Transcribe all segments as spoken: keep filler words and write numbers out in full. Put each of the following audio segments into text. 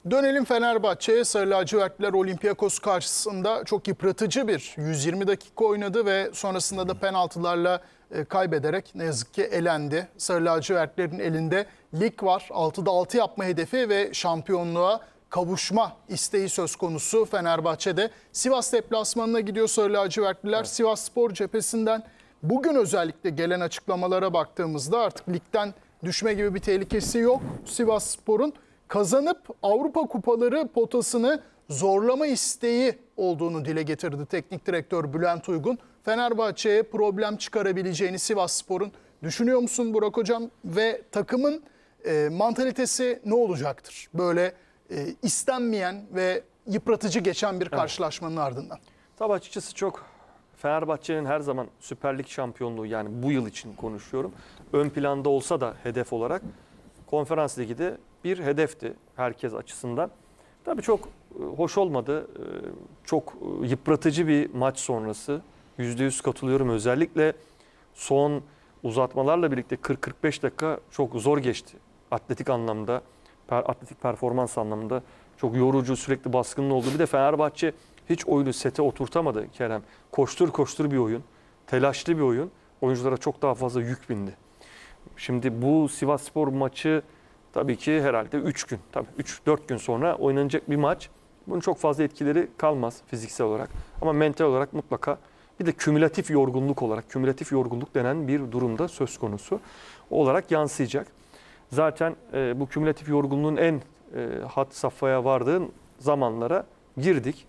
Dönelim Fenerbahçe'ye. Sarı lacivertliler Olympiakos karşısında çok yıpratıcı bir yüz yirmi dakika oynadı ve sonrasında da penaltılarla kaybederek ne yazık ki elendi. Sarı lacivertlerin elinde lig var. altıda altı yapma hedefi ve şampiyonluğa kavuşma isteği söz konusu Fenerbahçe'de. Sivas deplasmanına gidiyor Sarı lacivertliler. Evet. Sivasspor cephesinden bugün özellikle gelen açıklamalara baktığımızda artık ligden düşme gibi bir tehlikesi yok Sivasspor'un. Kazanıp Avrupa Kupaları potasını zorlama isteği olduğunu dile getirdi teknik direktör Bülent Uygun. Fenerbahçe'ye problem çıkarabileceğini Sivasspor'un düşünüyor musun Burak Hocam? Ve takımın e, mantalitesi ne olacaktır? Böyle e, istenmeyen ve yıpratıcı geçen bir karşılaşmanın evet. ardından. Tabii açıkçası çok Fenerbahçe'nin her zaman Süper Lig şampiyonluğu, yani bu yıl için konuşuyorum, ön planda olsa da hedef olarak Konferans Ligi de bir hedefti herkes açısından. Tabii çok hoş olmadı. Çok yıpratıcı bir maç sonrası. yüzde yüz katılıyorum. Özellikle son uzatmalarla birlikte kırk kırk beş dakika çok zor geçti. Atletik anlamda, atletik performans anlamında çok yorucu, sürekli baskının olduğu. Bir de Fenerbahçe hiç oyunu sete oturtamadı Kerem. Koştur koştur bir oyun, telaşlı bir oyun. Oyunculara çok daha fazla yük bindi. Şimdi bu Sivasspor maçı tabii ki herhalde üç gün, tabii üç dört gün sonra oynanacak bir maç. Bunun çok fazla etkileri kalmaz fiziksel olarak. Ama mental olarak mutlaka, bir de kümülatif yorgunluk olarak, kümülatif yorgunluk denen bir durumda söz konusu olarak yansıyacak. Zaten e, bu kümülatif yorgunluğun en e, had safhaya vardığı zamanlara girdik.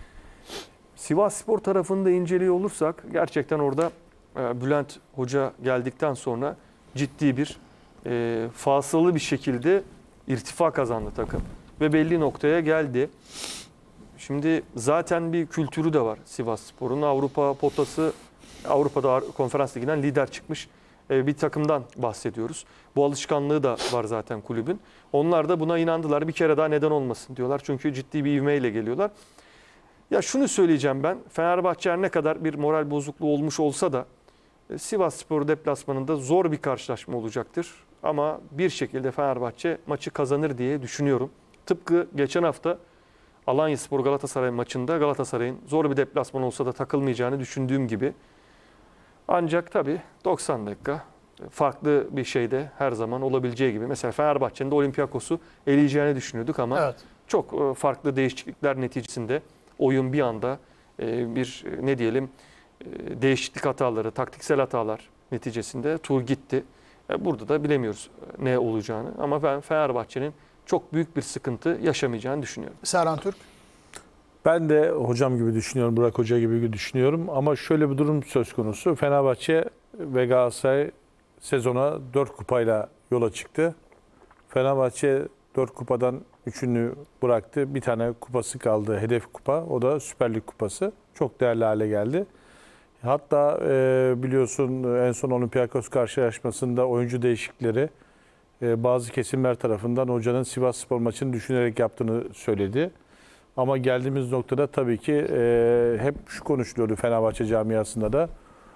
Sivasspor tarafını da inceliyor olursak gerçekten orada e, Bülent Hoca geldikten sonra ciddi bir e, fasılalı bir şekilde irtifa kazandı takım ve belli noktaya geldi. Şimdi zaten bir kültürü de var Sivasspor'un. Avrupa potası, Avrupa'da Konferans Ligi'nden lider çıkmış e, bir takımdan bahsediyoruz. Bu alışkanlığı da var zaten kulübün. Onlar da buna inandılar. Bir kere daha neden olmasın diyorlar. Çünkü ciddi bir ivmeyle geliyorlar. Ya şunu söyleyeceğim ben. Fenerbahçe her ne kadar bir moral bozukluğu olmuş olsa da Sivasspor deplasmanında zor bir karşılaşma olacaktır. Ama bir şekilde Fenerbahçe maçı kazanır diye düşünüyorum. Tıpkı geçen hafta Alanyaspor Galatasaray maçında Galatasaray'ın zor bir deplasman olsa da takılmayacağını düşündüğüm gibi. Ancak tabii doksan dakika farklı bir şeyde her zaman olabileceği gibi. Mesela Fenerbahçe'nin de Olympiakos'u eleyeceğini düşünüyorduk ama evet. çok farklı değişiklikler neticesinde oyun bir anda bir ne diyelim değişiklik hataları, taktiksel hatalar neticesinde tur gitti. Burada da bilemiyoruz ne olacağını ama ben Fenerbahçe'nin çok büyük bir sıkıntı yaşamayacağını düşünüyorum. Serhan Türk? Ben de hocam gibi düşünüyorum, Burak Hoca gibi düşünüyorum ama şöyle bir durum söz konusu. Fenerbahçe ve Galatasaray sezona dört kupayla yola çıktı. Fenerbahçe dört kupadan üçünü bıraktı. Bir tane kupası kaldı, hedef kupa. O da Süper Lig kupası. Çok değerli hale geldi. Hatta e, biliyorsun en son Olympiakos karşılaşmasında oyuncu değişiklikleri e, bazı kesimler tarafından hocanın Sivasspor maçını düşünerek yaptığını söyledi. Ama geldiğimiz noktada tabii ki e, hep şu konuşuluyordu Fenerbahçe camiasında da.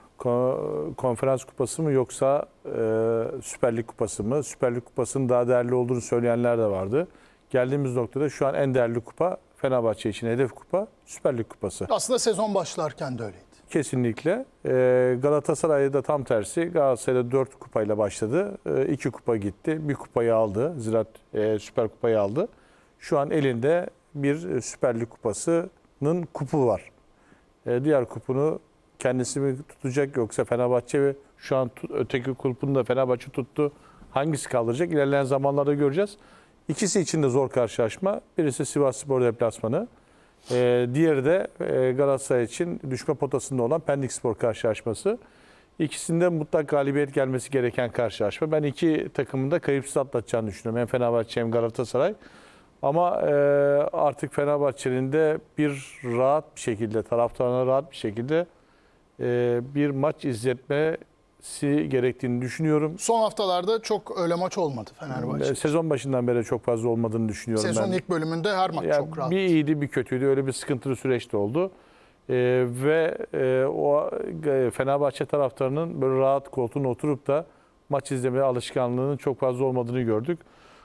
Konferans kupası mı yoksa e, Süper Lig kupası mı? Süper Lig kupasının daha değerli olduğunu söyleyenler de vardı. Geldiğimiz noktada şu an en değerli kupa Fenerbahçe için hedef kupa Süper Lig kupası. Aslında sezon başlarken de öyleydi. Kesinlikle. E, Galatasaray'da tam tersi. Galatasaray'da dört kupayla başladı. E, iki kupa gitti. Bir kupayı aldı. Ziraat e, Süper Kupayı aldı. Şu an elinde bir Süper Lig kupasının kupu var. E, diğer kupunu kendisi mi tutacak yoksa Fenerbahçe ve şu an öteki kulübünü de Fenerbahçe tuttu. Hangisi kaldıracak? İlerleyen zamanlarda göreceğiz. İkisi için de zor karşılaşma. Birisi Sivasspor deplasmanı. Ee, diğeri de e, Galatasaray için düşme potasında olan Pendikspor karşılaşması. İkisinde mutlak galibiyet gelmesi gereken karşılaşma. Ben iki takımın da kayıpsız atlatacağını düşünüyorum. Hem Fenerbahçe hem Galatasaray. Ama e, artık Fenerbahçe'nin de bir rahat bir şekilde, taraftarına rahat bir şekilde e, bir maç izletmesi gerektiğini düşünüyorum. Son haftalarda çok öyle maç olmadı Fenerbahçe. Sezon başından beri çok fazla olmadığını düşünüyorum. Sezon ben. ilk bölümünde her maç yani çok rahat. Bir iyiydi bir kötüydü. Öyle bir sıkıntılı süreçte oldu. E, ve e, o e, Fenerbahçe taraftarının böyle rahat koltuğuna oturup da maç izleme alışkanlığının çok fazla olmadığını gördük.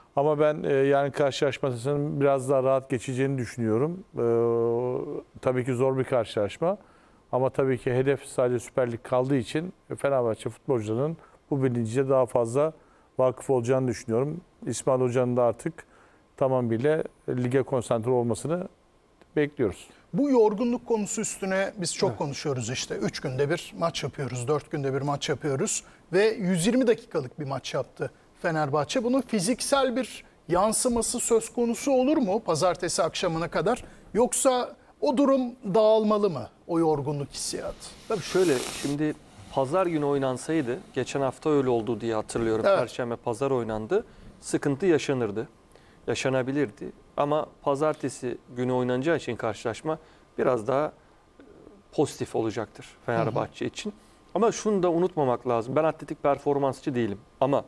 Ama ben e, yani karşılaşmasının biraz daha rahat geçeceğini düşünüyorum. E, tabii ki zor bir karşılaşma. Ama tabii ki hedef sadece Süper Lig kaldığı için Fenerbahçe futbolcularının bu bilinciye daha fazla vakıf olacağını düşünüyorum. İsmail Hoca'nın da artık tamamıyla lige konsantre olmasını bekliyoruz. Bu yorgunluk konusu üstüne biz çok evet. konuşuyoruz işte. Üç günde bir maç yapıyoruz, dört günde bir maç yapıyoruz. Ve yüz yirmi dakikalık bir maç yaptı Fenerbahçe. Bunun fiziksel bir yansıması söz konusu olur mu pazartesi akşamına kadar? Yoksa o durum dağılmalı mı, o yorgunluk hissiyatı? Tabii şöyle, şimdi pazar günü oynansaydı, geçen hafta öyle oldu diye hatırlıyorum. Evet. Perşembe pazar oynandı, sıkıntı yaşanırdı, yaşanabilirdi. Ama pazartesi günü oynanacağı için karşılaşma biraz daha pozitif olacaktır Fenerbahçe hı hı. için. Ama şunu da unutmamak lazım, ben atletik performansçı değilim ama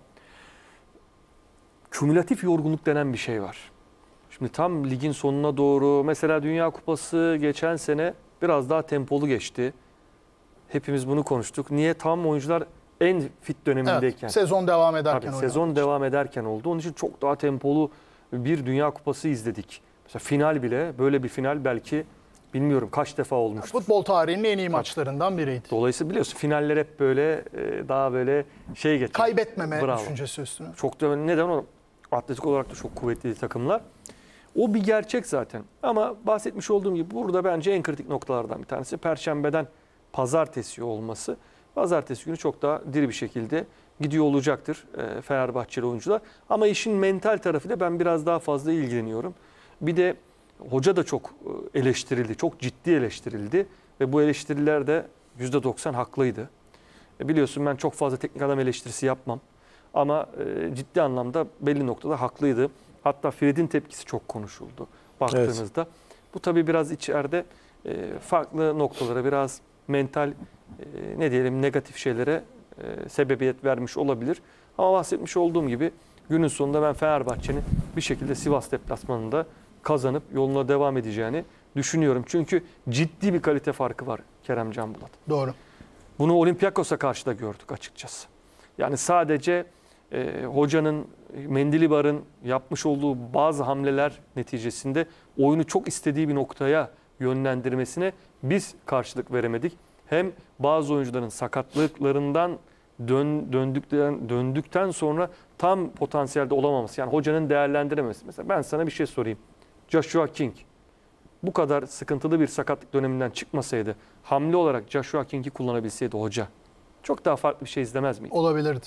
kümülatif yorgunluk denen bir şey var. Şimdi tam ligin sonuna doğru, mesela Dünya Kupası geçen sene biraz daha tempolu geçti. Hepimiz bunu konuştuk. Niye? Tam oyuncular en fit dönemindeyken. Evet, sezon devam ederken. Tabii, sezon devam ederken oldu. Onun için çok daha tempolu bir Dünya Kupası izledik. Mesela final bile, böyle bir final belki bilmiyorum kaç defa olmuştur. Futbol tarihinin en iyi Tabii. maçlarından biriydi. Dolayısıyla biliyorsun finaller hep böyle daha böyle şey geçer. Kaybetmeme Bravo. düşüncesi üstüne. Çok da neden o? Atletik olarak da çok kuvvetli takımlar. O bir gerçek zaten. Ama bahsetmiş olduğum gibi burada bence en kritik noktalardan bir tanesi Perşembeden pazartesi olması. Pazartesi günü çok daha diri bir şekilde gidiyor olacaktır Fenerbahçeli oyuncular. Ama işin mental tarafıyla ben biraz daha fazla ilgileniyorum. Bir de hoca da çok eleştirildi, çok ciddi eleştirildi. Ve bu eleştiriler de yüzde doksan haklıydı. Biliyorsun ben çok fazla teknik adam eleştirisi yapmam. Ama ciddi anlamda belli noktada haklıydı. Hatta Fred'in tepkisi çok konuşuldu baktığınızda. Evet. Bu tabii biraz içeride farklı noktalara, biraz mental ne diyelim negatif şeylere sebebiyet vermiş olabilir. Ama bahsetmiş olduğum gibi günün sonunda ben Fenerbahçe'nin bir şekilde Sivas deplasmanında kazanıp yoluna devam edeceğini düşünüyorum. Çünkü ciddi bir kalite farkı var Kerem Can Bulat. Doğru. Bunu Olympiakos'a karşı da gördük açıkçası. Yani sadece e, hocanın, Mendilibar'ın yapmış olduğu bazı hamleler neticesinde oyunu çok istediği bir noktaya yönlendirmesine biz karşılık veremedik. Hem bazı oyuncuların sakatlıklarından dön, döndükten, döndükten sonra tam potansiyelde olamaması. Yani hocanın değerlendirememesi. Mesela ben sana bir şey sorayım. Joshua King bu kadar sıkıntılı bir sakatlık döneminden çıkmasaydı, hamle olarak Joshua King'i kullanabilseydi hoca, çok daha farklı bir şey izlemez miydi? Olabilirdi.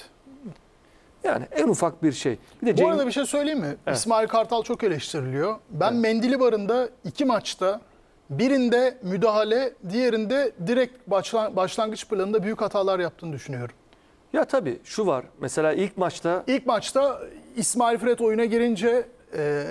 Yani en ufak bir şey. Bir de Bu Cenk... arada bir şey söyleyeyim mi? Evet. İsmail Kartal çok eleştiriliyor. Ben evet. Mendilibar'ın da iki maçta birinde müdahale, diğerinde direkt başlangıç planında büyük hatalar yaptığını düşünüyorum. Ya tabii şu var. Mesela ilk maçta... İlk maçta İsmail Fred oyuna girince e,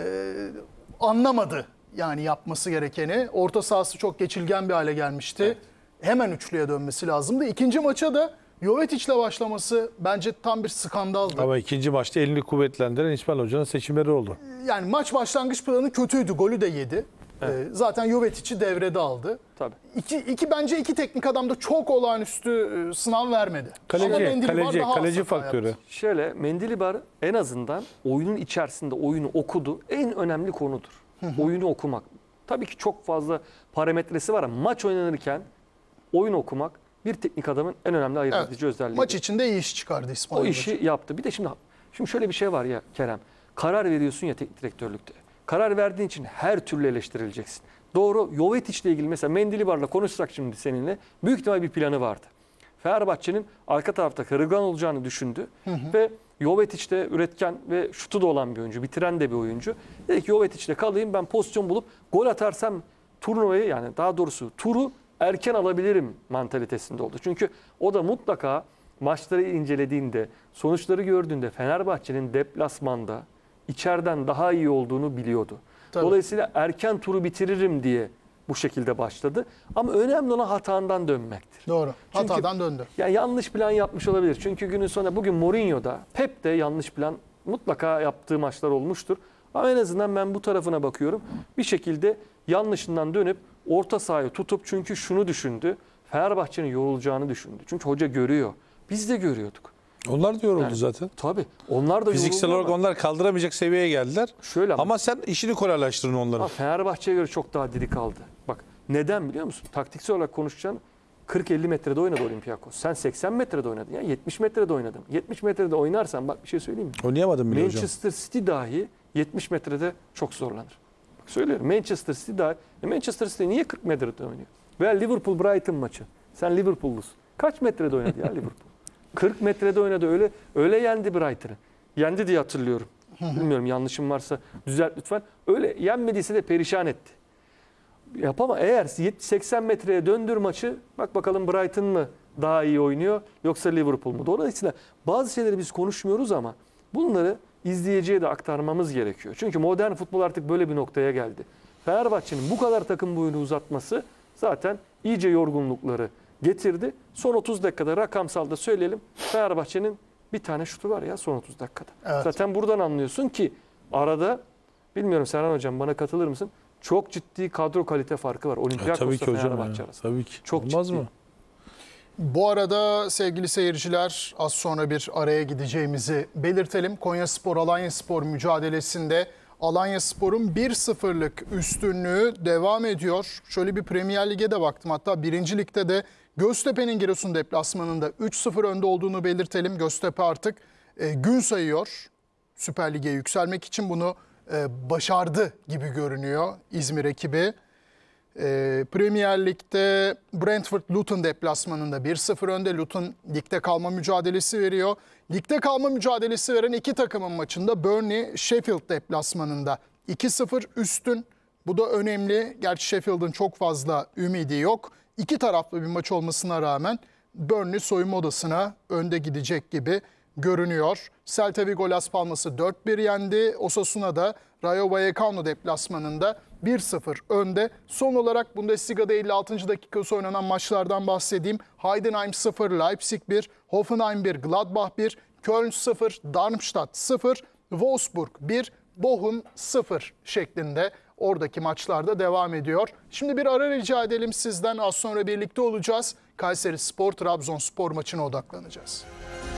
anlamadı yani yapması gerekeni. Orta sahası çok geçilgen bir hale gelmişti. Evet. Hemen üçlüye dönmesi lazımdı. İkinci maça da Jovetic'le başlaması bence tam bir skandaldı. Ama ikinci maçta elini kuvvetlendiren İsmail Hoca'nın seçimleri oldu. Yani maç başlangıç planı kötüydü. Golü de yedi. Evet. Ee, zaten Jovetic'i devrede aldı. Tabii. İki, iki, bence iki teknik adam da çok olağanüstü sınav vermedi. Kaleci, kaleci, kaleci faktörü. Yaptı. Şöyle, Mendilibar en azından oyunun içerisinde oyunu okudu. En önemli konudur. Hı hı. Oyunu okumak. Tabii ki çok fazla parametresi var ama maç oynanırken oyun okumak bir teknik adamın en önemli ayırt edici evet. özelliği. Maç içinde iyi iş çıkardı İsmail O işi Hoca. yaptı. Bir de şimdi şimdi şöyle bir şey var ya Kerem. Karar veriyorsun ya teknik direktörlükte. Karar verdiğin için her türlü eleştirileceksin. Doğru. Jovetic ile ilgili mesela Mendilibar'la konuşsak şimdi seninle büyük ihtimal bir planı vardı. Fenerbahçe'nin arka tarafta kırılgan olacağını düşündü hı hı. ve Jovetic de üretken ve şutu da olan bir oyuncu, bitiren de bir oyuncu. Dedi ki Jovetic'le kalayım, ben pozisyon bulup gol atarsam turnuvayı, yani daha doğrusu turu erken alabilirim mantalitesinde oldu. Çünkü o da mutlaka maçları incelediğinde, sonuçları gördüğünde Fenerbahçe'nin deplasmanda içeriden daha iyi olduğunu biliyordu. Tabii. Dolayısıyla erken turu bitiririm diye bu şekilde başladı. Ama önemli olan hatandan dönmektir. Doğru. Çünkü, hatadan döndü. Yani yanlış plan yapmış olabilir. Çünkü günün sonunda bugün Mourinho'da, Pep de yanlış plan mutlaka yaptığı maçlar olmuştur. Ama en azından ben bu tarafına bakıyorum. Bir şekilde yanlışından dönüp orta sahayı tutup, çünkü şunu düşündü. Fenerbahçe'nin yorulacağını düşündü. Çünkü hoca görüyor. Biz de görüyorduk. Onlar da yoruldu Yani, zaten. Tabii. Onlar da Fiziksel yoruldu olarak ama onlar kaldıramayacak seviyeye geldiler. şöyle ama, Ama sen işini kolaylaştırdın onların. ama Fenerbahçe'ye göre çok daha diri kaldı. Bak neden biliyor musun? Taktiksel olarak konuşacağım. kırk elli metrede oynadı Olympiakos. Sen seksen metrede oynadın ya. yetmiş metrede oynadın. yetmiş metrede oynarsan bak bir şey söyleyeyim mi? Oynayamadın bile hocam. Manchester City dahi yetmiş metrede çok zorlanır. Bak söylüyorum Manchester City dahi. E Manchester City niye kırk metrede oynuyor? Veya Liverpool Brighton maçı. Sen Liverpool'lusun. Kaç metrede oynadı ya Liverpool? kırk metrede oynadı. Öyle öyle yendi Brighton'ı. Yendi diye hatırlıyorum. Bilmiyorum yanlışım varsa düzelt lütfen. Öyle yenmediyse de perişan etti. Yapama eğer seksen metreye döndür maçı, bak bakalım Brighton mı daha iyi oynuyor yoksa Liverpool mu? Dolayısıyla bazı şeyleri biz konuşmuyoruz ama bunları izleyiciye de aktarmamız gerekiyor. Çünkü modern futbol artık böyle bir noktaya geldi. Fenerbahçe'nin bu kadar takım boyunu uzatması zaten iyice yorgunlukları getirdi. Son otuz dakikada rakamsalda söyleyelim. Fenerbahçe'nin bir tane şutu var ya son otuz dakikada. Evet. Zaten buradan anlıyorsun ki arada, bilmiyorum Serhan Hocam bana katılır mısın? Çok ciddi kadro kalite farkı var. Ya, Olympiakos'ta tabii ki hocam. Fenerbahçe Ya. arasında. Tabii ki. Çok Olmaz ciddi. mı? Bu arada sevgili seyirciler az sonra bir araya gideceğimizi belirtelim. Konyaspor Alanyaspor mücadelesinde Alanyaspor'un bir sıfırlık üstünlüğü devam ediyor. Şöyle bir Premier Lig'e de baktım. Hatta birinci Lig'de de Göztepe'nin Giresun deplasmanında üç sıfır önde olduğunu belirtelim. Göztepe artık e, gün sayıyor. Süper Lig'e yükselmek için bunu e, başardı gibi görünüyor İzmir ekibi. Ee, Premier Lig'de Brentford Luton deplasmanında bir sıfır önde. Luton ligde kalma mücadelesi veriyor. Ligde kalma mücadelesi veren iki takımın maçında Burnley Sheffield deplasmanında iki sıfır üstün. Bu da önemli. Gerçi Sheffield'ın çok fazla ümidi yok. İki taraflı bir maç olmasına rağmen Burnley soyunma odasına önde gidecek gibi görünüyor. Celta Vigo Las Palmas'ı dört bir yendi. Osasuna da Rayo Vallecano deplasmanında bir sıfır önde. Son olarak Bundesliga'da elli altıncı dakikası oynanan maçlardan bahsedeyim. Heidenheim sıfır, Leipzig bir, Hoffenheim bir, Gladbach bir, Köln sıfır, Darmstadt sıfır, Wolfsburg bir, Bochum sıfır şeklinde oradaki maçlarda devam ediyor. Şimdi bir ara rica edelim sizden, az sonra birlikte olacağız. Kayserispor Trabzonspor maçına odaklanacağız.